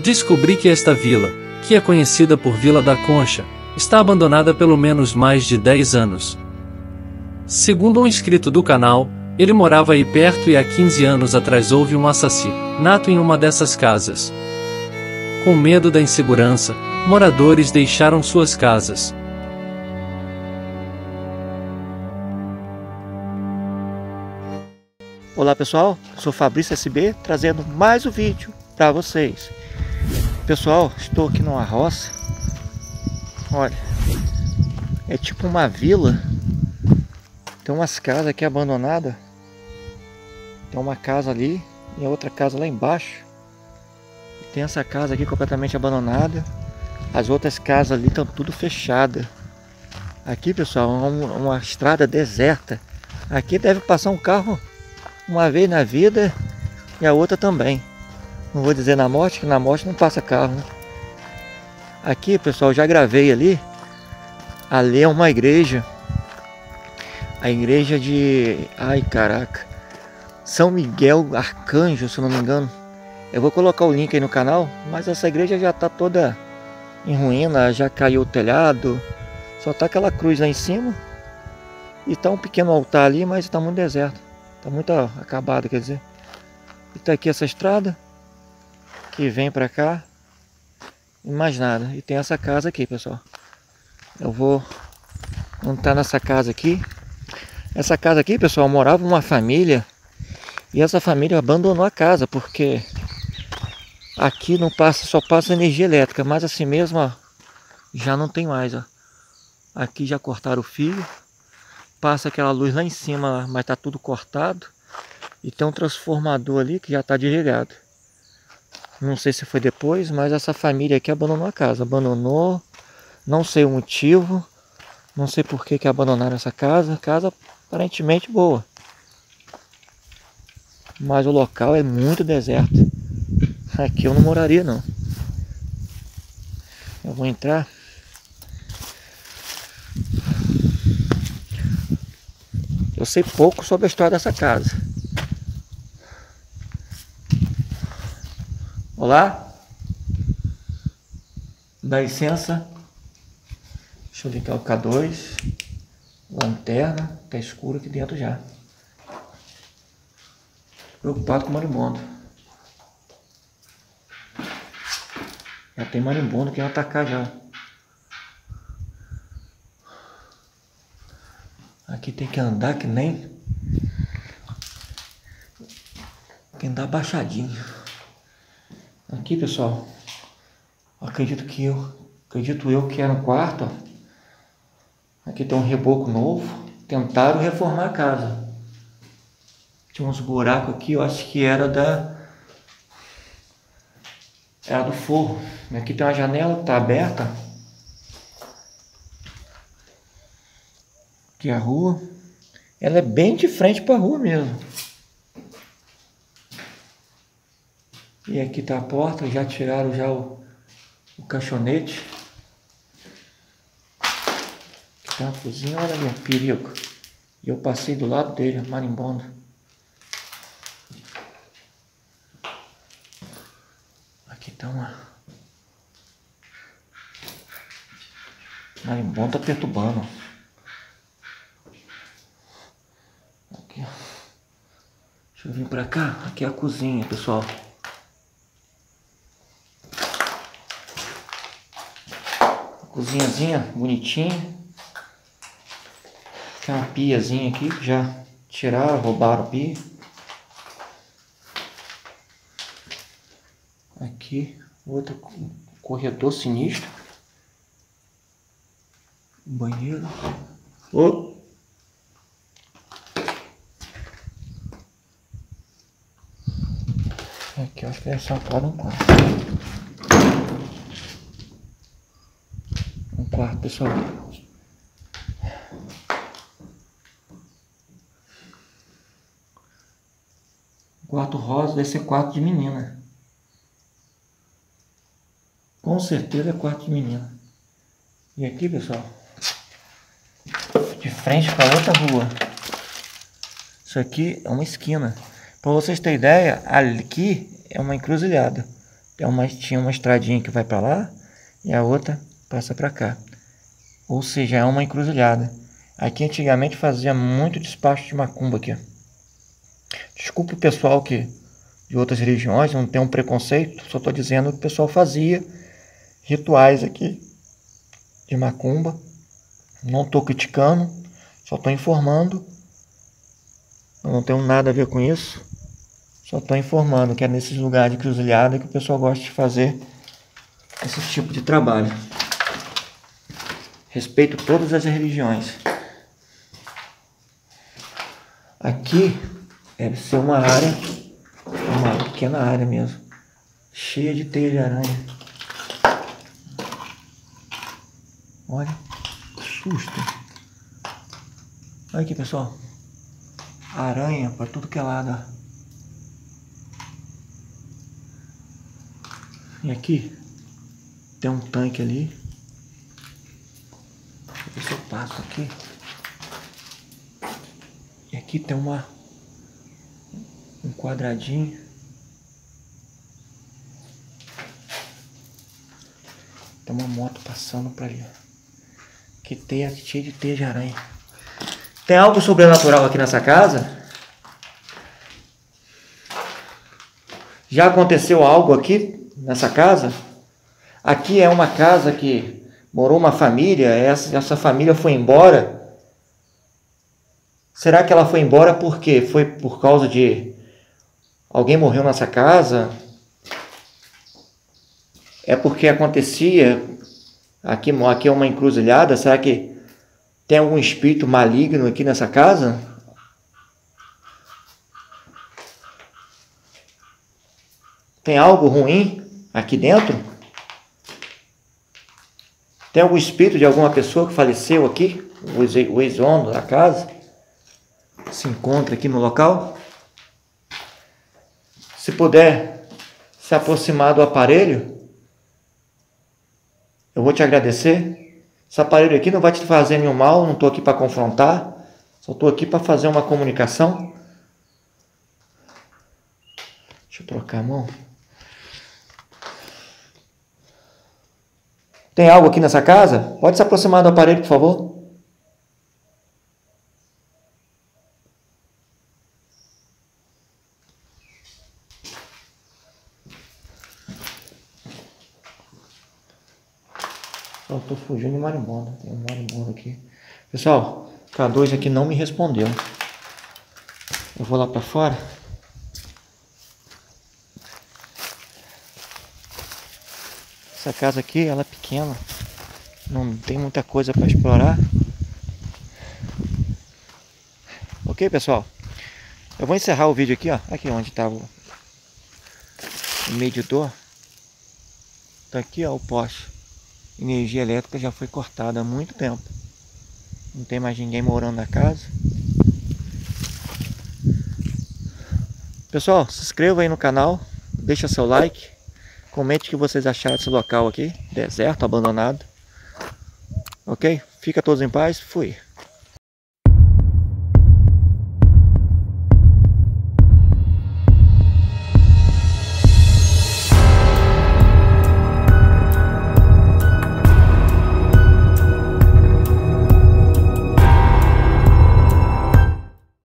Descobri que esta vila, que é conhecida por Vila da Concha, está abandonada há pelo menos mais de 10 anos. Segundo um inscrito do canal, ele morava aí perto e há 15 anos atrás houve um assassinato em uma dessas casas. Com medo da insegurança, moradores deixaram suas casas. Olá pessoal, sou Fabrício SB trazendo mais um vídeo para vocês. Pessoal, estou aqui numa roça. Olha, é tipo uma vila. Tem umas casas aqui abandonadas. Tem uma casa ali e outra casa lá embaixo. Tem essa casa aqui completamente abandonada. As outras casas ali estão tudo fechadas. Aqui pessoal, uma estrada deserta. Aqui deve passar um carro uma vez na vida e a outra também. Não vou dizer na morte, que na morte não passa carro, né? Aqui pessoal, já gravei ali. Ali é uma igreja. A igreja de... ai caraca, São Miguel Arcanjo, se eu não me engano. Eu vou colocar o link aí no canal. Mas essa igreja já está toda em ruína. Já caiu o telhado. Só tá aquela cruz lá em cima. E tá um pequeno altar ali, mas está muito deserto. Tá muito acabado, quer dizer. E tá aqui essa estrada que vem pra cá e mais nada. E tem essa casa aqui, pessoal. Eu vou entrar nessa casa aqui. Essa casa aqui, pessoal, morava uma família. E essa família abandonou a casa porque aqui não passa, só passa energia elétrica. Mas assim mesmo, ó, já não tem mais, ó. Aqui já cortaram o fio. Passa aquela luz lá em cima, mas tá tudo cortado. E tem um transformador ali que já tá desligado. Não sei se foi depois, mas essa família aqui abandonou a casa. Abandonou, não sei o motivo. Não sei por que abandonaram essa casa. Casa aparentemente boa. Mas o local é muito deserto. Aqui eu não moraria não. Eu vou entrar. Eu sei pouco sobre a história dessa casa. Olá? Dá licença. Deixa eu ligar o K2. Lanterna. Tá escuro aqui dentro já. Preocupado com o marimbondo. Já tem marimbondo que vai atacar já. Aqui tem que andar que nem... tem que andar baixadinho. Aqui, pessoal, acredito eu que era um quarto, ó. Aqui tem um reboco novo. Tentaram reformar a casa. Tinha uns buracos aqui, eu acho que era do forro. Aqui tem uma janela que tá aberta. Aqui a rua, ela é bem de frente para a rua mesmo. E aqui tá a porta, já tiraram já o caixonete. Aqui tá a cozinha, olha ali, um perigo. E eu passei do lado dele, marimbondo. Aqui tá uma... marimbondo tá perturbando. Aqui, ó. Deixa eu vir pra cá. Aqui é a cozinha, pessoal. Cozinhazinha bonitinha. Tem uma piazinha aqui que já tiraram, roubaram a pia. Aqui, outro corredor sinistro. Banheiro. Oh. Aqui eu acho que é só para um quarto. Um quarto, pessoal. Quarto rosa, deve ser quarto de menina. Com certeza é quarto de menina. E aqui, pessoal, de frente para outra rua. Isso aqui é uma esquina. Para vocês terem ideia, aqui é uma encruzilhada. Tinha uma estradinha que vai para lá e a outra passa para cá. Ou seja, é uma encruzilhada. Aqui antigamente fazia muito despacho de macumba aqui. Desculpa o pessoal que de outras religiões, não tem um preconceito, só estou dizendo que o pessoal fazia rituais aqui de macumba. Não estou criticando, só estou informando. Eu não tenho nada a ver com isso. Só estou informando que é nesses lugares de encruzilhada que o pessoal gosta de fazer esse tipo de trabalho. Respeito todas as religiões. Aqui deve ser uma área, uma pequena área mesmo, cheia de teia de aranha. Olha, que susto. Olha aqui, pessoal. Aranha para tudo que é lado. E aqui tem um tanque ali. Deixa eu ver se eu passo aqui. E aqui tem um quadradinho. Tem uma moto passando para ali. Que teia, cheio de teia de aranha. Tem algo sobrenatural aqui nessa casa? Já aconteceu algo aqui nessa casa? Aqui é uma casa que morou uma família. Essa família foi embora. Será que ela foi embora por quê? Foi por causa de alguém morreu nessa casa? É porque acontecia, aqui é uma encruzilhada, será que tem algum espírito maligno aqui nessa casa? Tem algo ruim aqui dentro? Tem algum espírito de alguma pessoa que faleceu aqui? O ex-dono da casa se encontra aqui no local? Se puder se aproximar do aparelho, eu vou te agradecer. Esse aparelho aqui não vai te fazer nenhum mal, não estou aqui para confrontar, só estou aqui para fazer uma comunicação. Deixa eu trocar a mão. Tem algo aqui nessa casa? Pode se aproximar do aparelho, por favor. Eu estou fugindo de marimbondo. Tem um marimbondo aqui. Pessoal, o K2 aqui não me respondeu. Eu vou lá para fora. Essa casa aqui, ela é pequena. Não tem muita coisa para explorar. Ok, pessoal? Eu vou encerrar o vídeo aqui, ó. Aqui onde estava o medidor. Tá aqui, ó, o poste. Energia elétrica já foi cortada há muito tempo. Não tem mais ninguém morando na casa. Pessoal, se inscreva aí no canal. Deixa seu like. Comente o que vocês acharam desse local aqui. Deserto, abandonado. Ok? Fica todos em paz. Fui.